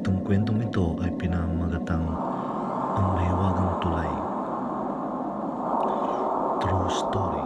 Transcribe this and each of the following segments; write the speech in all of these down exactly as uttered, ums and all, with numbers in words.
Itong kwentong ito ay pinamagatang Ang Mahiwagang Tulay. True story.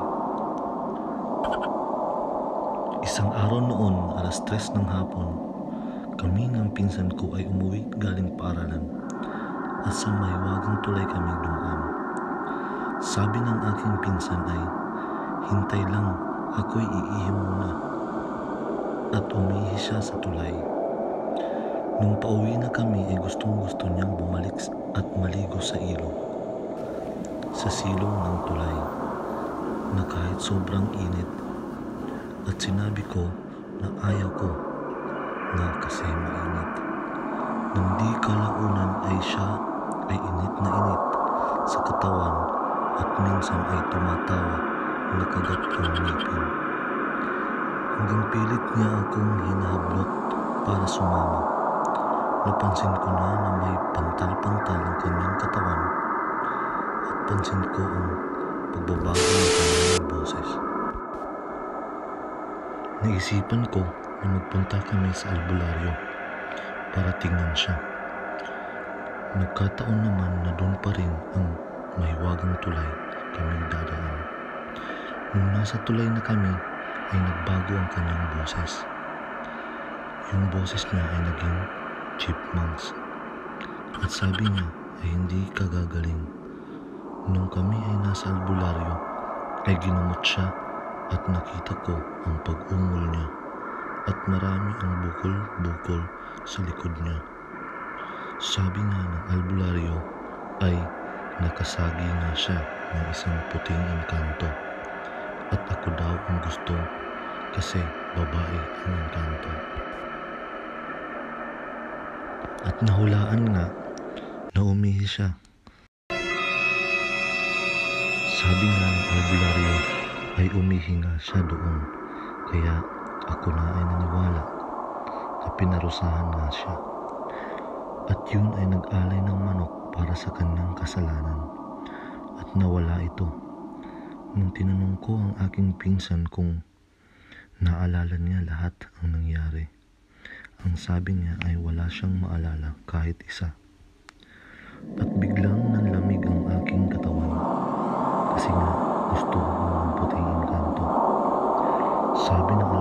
Isang araw noon, alas tres ng hapon, kami ng pinsan ko ay umuwi galing paaralan at sa mahiwagang tulay kami dumaan. Sabi ng aking pinsan ay, "Hintay lang, ako'y iihim muna." At umihi siya sa tulay. Nung pauwi na kami ay gustong gusto niyang bumalik at maligo sa ilog, sa silong ng tulay, na kahit sobrang init. At sinabi ko na ayaw ko na kasi mainit. Nang di kalaunan ay siya ay init na init sa katawan at minsan ay tumatawa na kagat ang ngipin. Hanggang pilit niya akong hinahablot para sumama. Napansin ko na na may pantal-pantal ang kanyang katawan at pansin ko ang pagbabago ng kanyang boses. Naisipan ko na magpunta kami sa albularyo para tingnan siya. Nagkataon naman na doon pa rin ang mahiwagang tulay kaming dadaan. Nung nasa tulay na kami ay nagbago ang kanyang boses. Yung boses niya ay naging chipmunks. At sabi niya ay hindi kagagaling. Nung kami ay nasa albularyo ay ginamot siya at nakita ko ang pag-ungol niya at marami ang bukol-bukol sa likod niya. Sabi nga ng albularyo ay nakasagi nga siya ng isang puting engkanto at ako daw ang gusto kasi babae ang engkanto. At nahulaan nga na umihi siya. Sabi nga ng albularyo ay umihi nga siya doon, kaya ako na ay naniwala na pinarusahan nga siya. At yun ay nag-alay ng manok para sa kanyang kasalanan at nawala ito. Nung tinanong ko ang aking pinsan kung naalala niya lahat ang nangyari, ang sabi niya ay wala siyang maalala kahit isa. At biglang nanlamig ang aking katawan kasi nga gusto ko ng puting engkanto. Sabi ng